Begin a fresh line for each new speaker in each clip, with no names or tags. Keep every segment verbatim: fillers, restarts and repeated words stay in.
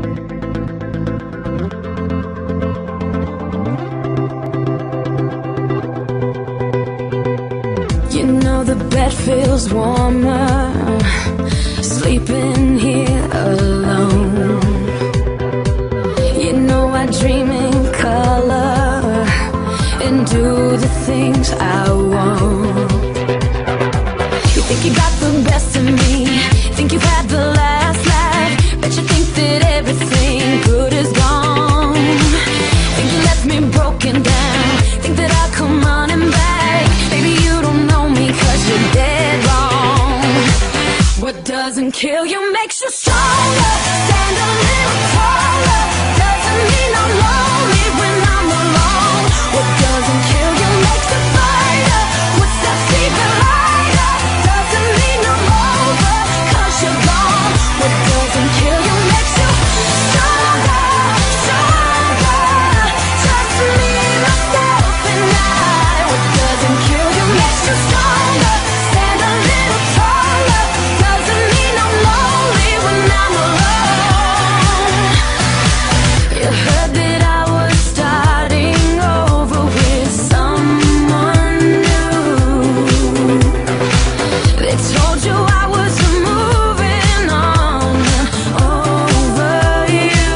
You know the bed feels warmer sleeping here alone. You know I dream in color and do the things I want. You think you got the best of me, think you've had the last laugh, bet you think that everything good is gone. Think you left me broken down, think that I'll come running back. Baby, you don't know me 'cause you're dead wrong. What doesn't kill you makes you stronger. Stand a little taller. Doesn't mean I'm lonely when I'm alone. What doesn't kill you makes you fighter. What's that secret lighter? Doesn't mean I'm over 'cause you're gone. What doesn't kill you makes you stronger, stronger. Just me, myself, and I. What doesn't kill you makes you stronger. Stand a little taller. Doesn't mean I'm lonely when I'm alone. You heard that I was starting over with someone new. They told you I was moving on over you.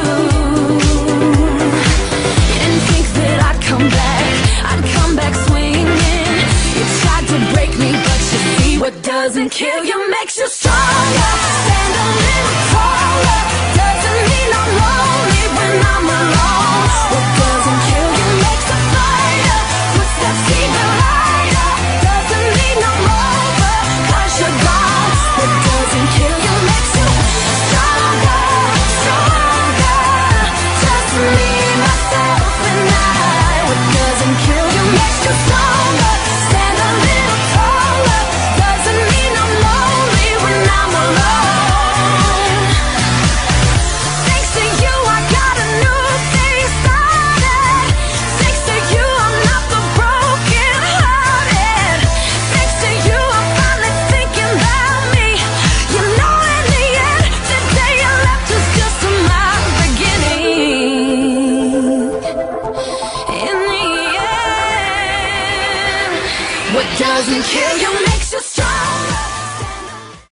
You didn't think that I'd come back, I'd come back swinging. You tried to break me, but you see what doesn't kill you makes you stronger. Stand a little taller. Doesn't mean I'm lonely when I'm alone. What doesn't kill you makes a fighter. What's that secret lighter? Doesn't mean I'm over 'cause you're gone. What doesn't kill you makes you stronger, stronger. Just me, myself, and I. What doesn't kill you makes you stronger. Stand a little taller. Doesn't mean I'm lonely when I'm alone. Thanks to you, I got a new thing started. Thanks to you, I'm not the broken hearted. Thanks to you, I'm finally thinking about me. You know, in the end, the day you left was just my beginning. In the end, what doesn't kill you